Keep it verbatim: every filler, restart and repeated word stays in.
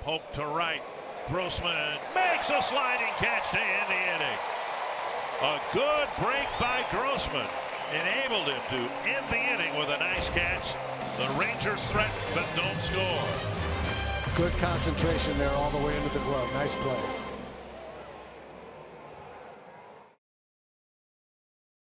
Hope to right. Grossman makes a sliding catch to end the inning. A good break by Grossman enabled him to end the inning with a nice catch. The Rangers threaten but don't score. Good concentration there all the way into the glove. Nice play.